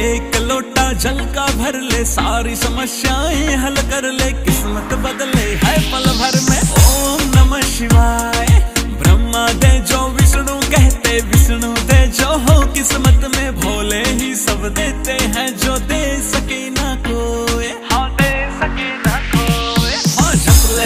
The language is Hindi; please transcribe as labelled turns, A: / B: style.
A: एक लोटा जल का भर ले, सारी समस्याएं हल कर ले, किस्मत बदले है पल भर में। ओम नमः शिवाय। ब्रह्मा दे जो विष्णु कहते, विष्णु दे जो हो किस्मत में, भोले ही सब देते हैं जो दे सके न